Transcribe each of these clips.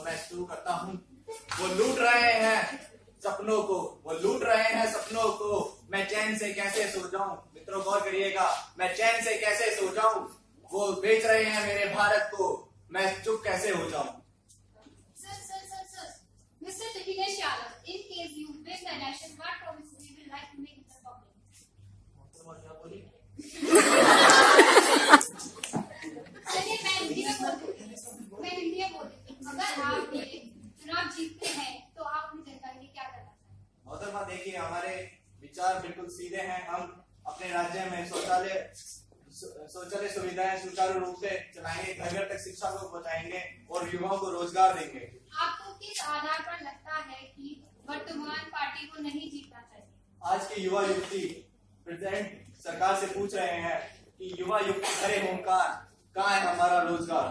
तो मैं शुरू करता हूँ। वो लूट रहे हैं सपनों को, वो लूट रहे हैं सपनों को, मैं चैन से कैसे सो जाऊं। मित्रों गौर करिएगा, मैं चैन से कैसे सो जाऊं। वो बेच रहे हैं मेरे भारत को, मैं चुप कैसे हो जाऊं। Mr. Nikhilesh Yadav, in case you win the election, what promises you will like to make to the public? चलिए मैं हिंदी में बोल देती हूँ। अगर आप ये चुनाव जीतते हैं तो आप अपनी जनता के लिए क्या करना चाहेंगे? मोहतरमा देखिए, हमारे विचार बिल्कुल सीधे हैं। हम अपने राज्य में शौचालय सुविधाएं सुचारू रूप से चलाएंगे, घर घर तक शिक्षा को पहुंचाएंगे और युवाओं को रोजगार देंगे। आपको किस आधार पर लगता है कि वर्तमान पार्टी को नहीं जीतना चाहिए? आज के युवा युवती प्रेसिडेंट सरकार से पूछ रहे हैं कि युवा युवती खड़े होकर कहाँ है हमारा रोजगार।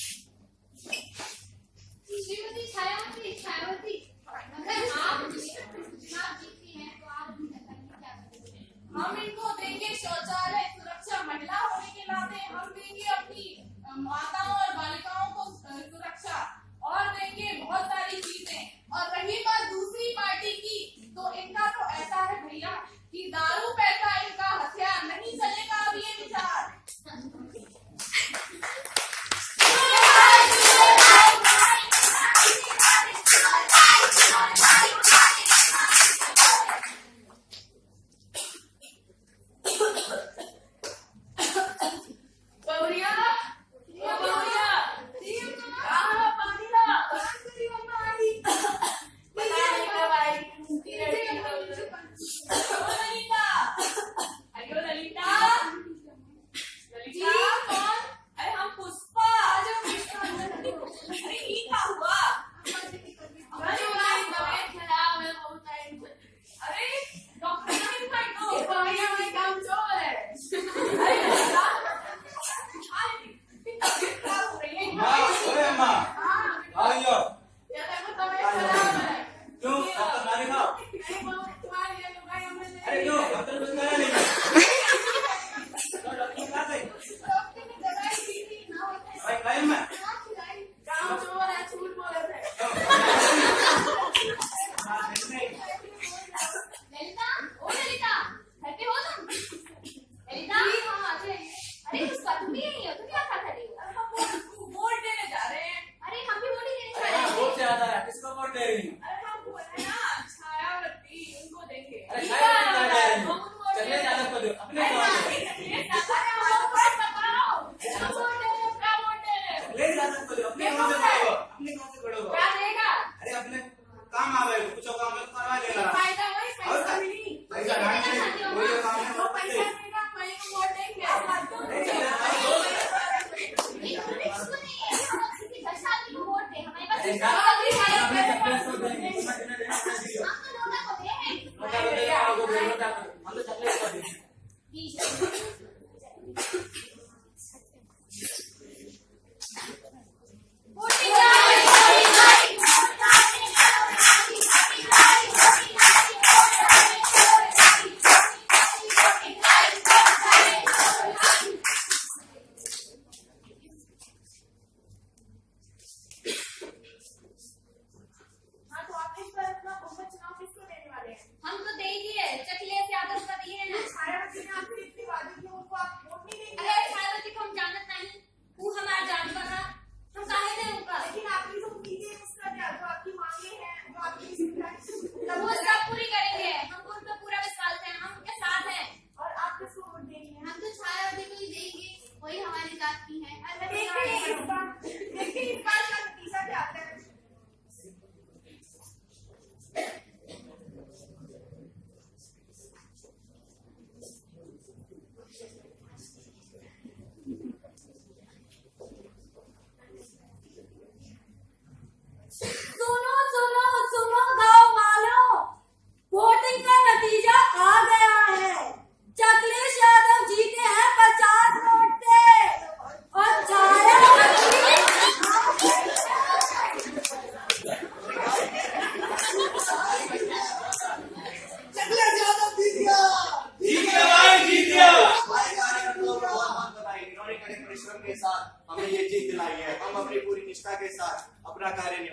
श्रीमती छायावती, अगर आप चुनाव जीतती हैं तो आप अपनी जनता के लिए क्या करेंगे? हम इनको देंगे शौचालय सुरक्षा, महिला होने के नाते हम देंगे अपनी माताओं और बालिकाओं को सुरक्षा और देंगे बहुत सारी चीजें। और रही बात दूसरी पार्टी की, तो इनका तो ऐसा है भैया कि दारू पैसा इनका हथियार, नहीं चलेगा अब ये विचार।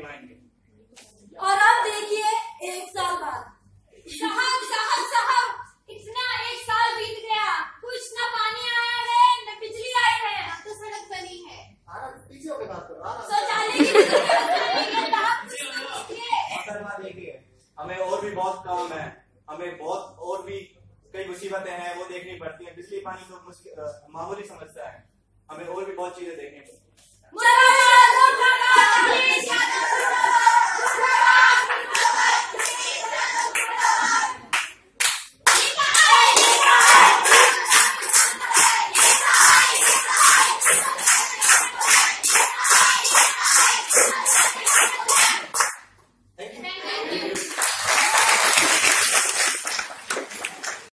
खिलाएंगे। और अब देखिए 1 साल बाद। साहब साहब साहब, इतना 1 साल बीत गया, कुछ न पानी आया है न बिजली आई है। अब तो सड़क बनी है, पीछे होकर बात करो। शौचालय की भी व्यवस्था नहीं है साहब। मोहतरमा देखिए, हमें और भी बहुत काम है, हमें बहुत और भी कई मुसीबतें हैं वो देखनी पड़ती हैं। बिजली पानी तो मामूली समस्या है, हमें और भी बहुत चीजें देखनी पड़ती हैं।